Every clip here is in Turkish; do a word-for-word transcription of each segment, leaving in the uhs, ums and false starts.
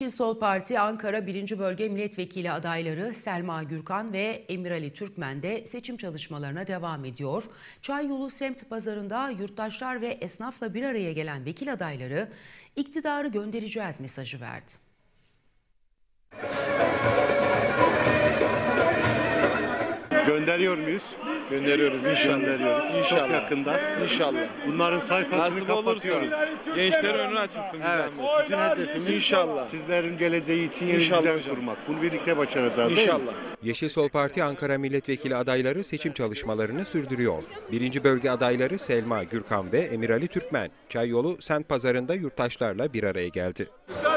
Yeşil Sol Parti Ankara birinci Bölge Milletvekili adayları Selma Gürkan ve Emir Ali Türkmen de seçim çalışmalarına devam ediyor. Çayyolu semt pazarında yurttaşlar ve esnafla bir araya gelen vekil adayları iktidarı göndereceğiz mesajı verdi. Gönderiyor muyuz? Gönderiyoruz inşallah. Gönderiyoruz. İnşallah. Çok yakında. İnşallah. Bunların sayfasını Nasip kapatıyoruz. olursa gençlerin önü açılsın. Evet. Bütün hedefimiz İnşallah. sizlerin geleceği için yeni İnşallah düzen hocam. kurmak. Bunu birlikte başaracağız değil mi? İnşallah. Yeşil Sol Parti Ankara Milletvekili adayları seçim çalışmalarını sürdürüyor. Birinci bölge adayları Selma Gürkan ve Emir Ali Türkmen, Çayyolu Sent Pazarı'nda yurttaşlarla bir araya geldi.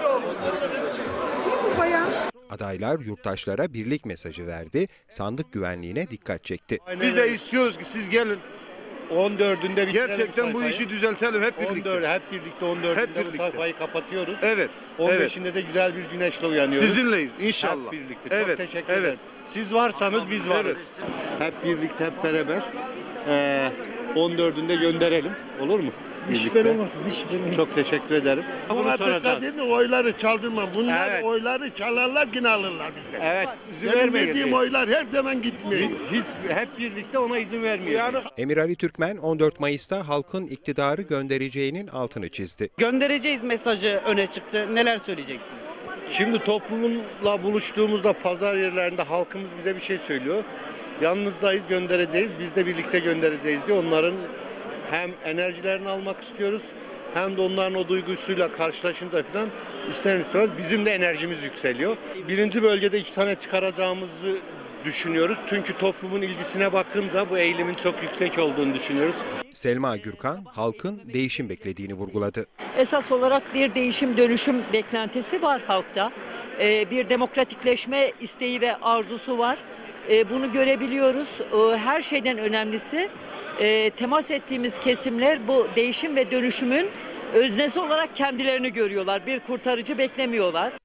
Adaylar yurttaşlara birlik mesajı verdi, sandık güvenliğine dikkat çekti. Biz de istiyoruz ki siz gelin. on dördünde bitirelim Gerçekten bu sayfayı. işi düzeltelim hep birlikte. on dört, hep birlikte on dördünde Hep bu birlikte. sayfayı kapatıyoruz. Evet. on Evet. beşinde de güzel bir güneşle uyanıyoruz. Sizinleyiz inşallah. Hep birlikte. Evet. Çok teşekkür evet. ederim. Siz varsanız biz varız. Hep birlikte, hep beraber ee, on dördünde gönderelim. Olur mu? Hiç şüphen olmasın, hiç şüphen olmasın. Çok teşekkür ederim. Bunu Buna dikkat soracağız. edin, oyları çaldırma. Bunlar Evet. oyları çalarlar, yine alırlar bizden. Evet, izin Benim verdiğim vermeyeceğiz. oylar her zaman gitmiyor. Hiç, hiç, hep birlikte ona izin vermeyeceğiz. Emir Ali Türkmen on dört Mayıs'ta halkın iktidarı göndereceğinin altını çizdi. Göndereceğiz mesajı öne çıktı. Neler söyleyeceksiniz? Şimdi toplumla buluştuğumuzda pazar yerlerinde halkımız bize bir şey söylüyor. Yalnızdayız, göndereceğiz, biz de birlikte göndereceğiz diye onların hem enerjilerini almak istiyoruz hem de onların o duygusuyla karşılaşınca falan ister istemez bizim de enerjimiz yükseliyor. Birinci bölgede iki tane çıkaracağımızı düşünüyoruz. Çünkü toplumun ilgisine bakınca bu eğilimin çok yüksek olduğunu düşünüyoruz. Selma Gürkan, halkın değişim beklediğini vurguladı. Esas olarak bir değişim dönüşüm beklentisi var halkta. Ee, bir demokratikleşme isteği ve arzusu var. Ee, bunu görebiliyoruz. Ee, her şeyden önemlisi e, temas ettiğimiz kesimler bu değişim ve dönüşümün öznesi olarak kendilerini görüyorlar. Bir kurtarıcı beklemiyorlar.